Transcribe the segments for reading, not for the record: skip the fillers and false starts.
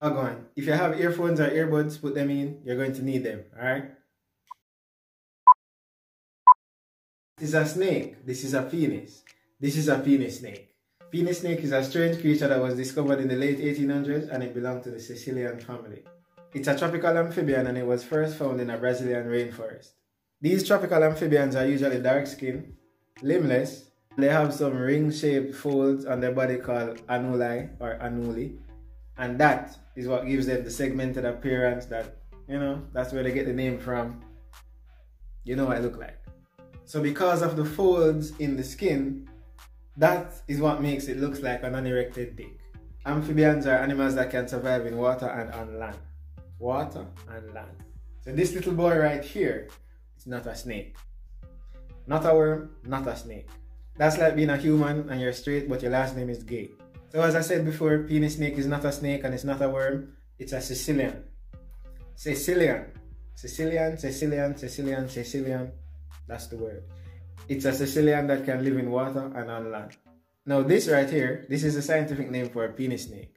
Oh, go on. If you have earphones or earbuds, put them in. You're going to need them, alright? This is a snake. This is a penis. This is a penis snake. Penis snake is a strange creature that was discovered in the late 1800s and it belonged to the Caecilian family. It's a tropical amphibian and it was first found in a Brazilian rainforest. These tropical amphibians are usually dark-skinned, limbless. They have some ring-shaped folds on their body called annuli or annuli. And that is what gives them the segmented appearance that, that's where they get the name from. You know what it looks like. So because of the folds in the skin, that is what makes it look like an unerected dick. Amphibians are animals that can survive in water and on land. Water and land. So this little boy right here is not a snake. Not a worm, not a snake. That's like being a human and you're straight but your last name is gay. So as I said before, penis snake is not a snake and it's not a worm. It's a Caecilian. Caecilian. Caecilian, Caecilian, Caecilian, Caecilian. That's the word. It's a Caecilian that can live in water and on land. Now this right here, this is a scientific name for a penis snake.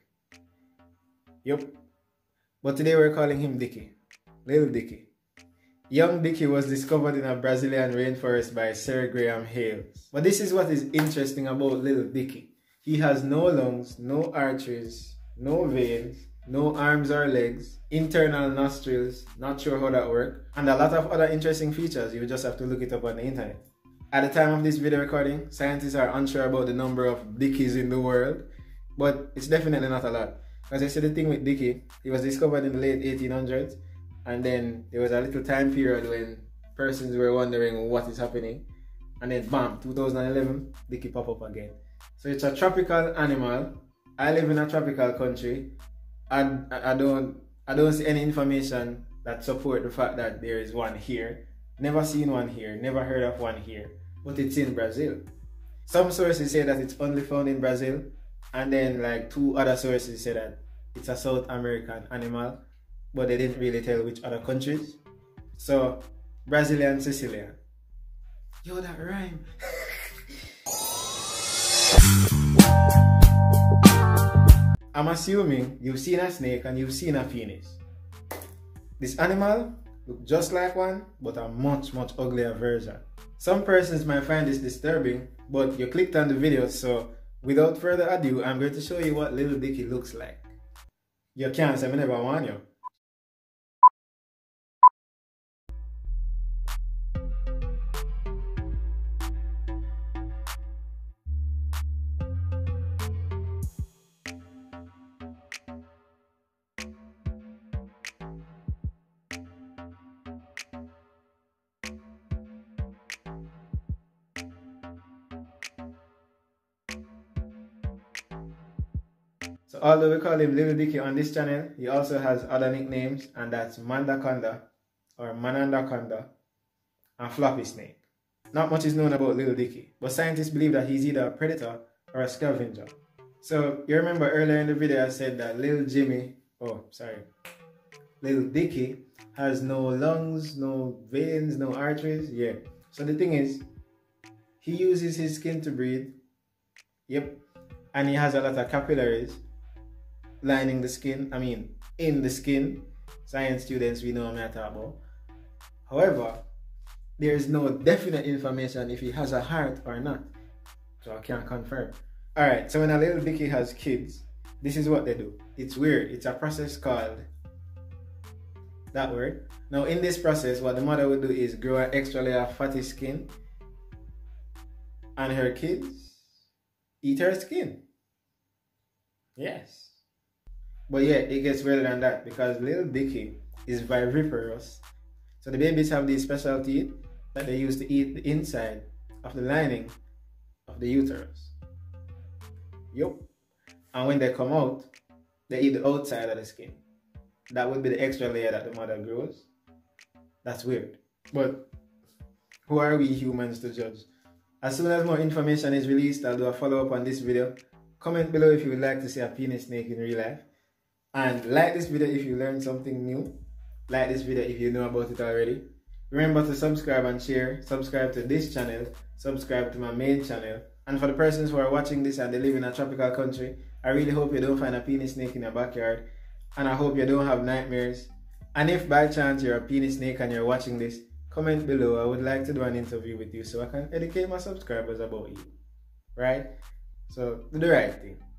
Yup. But today we're calling him Dicky. Little Dicky. Young Dicky was discovered in a Brazilian rainforest by Sir Graham Hales. But this is what is interesting about little Dicky. He has no lungs, no arteries, no veins, no arms or legs, internal nostrils, not sure how that works, and a lot of other interesting features. You just have to look it up on the internet. At the time of this video recording, scientists are unsure about the number of Dickies in the world, but it's definitely not a lot. As I said, the thing with Dicky, he was discovered in the late 1800s, and then there was a little time period when persons were wondering what is happening, and then bam, 2011, Dicky pop up again. So it's a tropical animal. I live in a tropical country. I don't see any information that support the fact that there is one here. Never seen one here, never heard of one here, but it's in Brazil. Some sources say that it's only found in Brazil, and then like 2 other sources say that it's a South American animal, but they didn't really tell which other countries. So, Brazilian Caecilian. Yo, that rhyme. I'm assuming you've seen a snake and you've seen a penis. This animal looks just like one, but a much uglier version. Some persons might find this disturbing, but you clicked on the video, so without further ado, I'm going to show you what little Dicky looks like. You can't say I never warn you. So although we call him Little Dicky on this channel, he also has other nicknames, and that's Mandaconda or Manandaconda and Floppy Snake. Not much is known about Little Dicky, but scientists believe that he's either a predator or a scavenger. So you remember earlier in the video I said that Little Dicky has no lungs, no veins, no arteries. Yeah. So the thing is, he uses his skin to breathe. Yep. And he has a lot of capillaries lining the skin, in the skin. Science students, we know what I'm talking about. However, there is no definite information if he has a heart or not. So I can't confirm. Alright, so when a little Dicky has kids, this is what they do. It's weird. It's a process called that word. Now in this process, what the mother would do is grow an extra layer of fatty skin, and her kids eat her skin. Yes. But yeah, it gets weirder than that because little Dicky is viviparous. So the babies have these special teeth that they use to eat the inside of the lining of the uterus. Yup. And when they come out, they eat the outside of the skin. That would be the extra layer that the mother grows. That's weird. But who are we humans to judge? As soon as more information is released, I'll do a follow-up on this video. Comment below if you would like to see a penis snake in real life. And like this video if you learned something new. Like this video if you know about it already. Remember to subscribe and share. Subscribe to this channel. Subscribe to my main channel. And for the persons who are watching this and they live in a tropical country, I really hope you don't find a penis snake in your backyard. and I hope you don't have nightmares. And if by chance you're a penis snake and you're watching this, comment below. I would like to do an interview with you so I can educate my subscribers about you. Right? So do the right thing.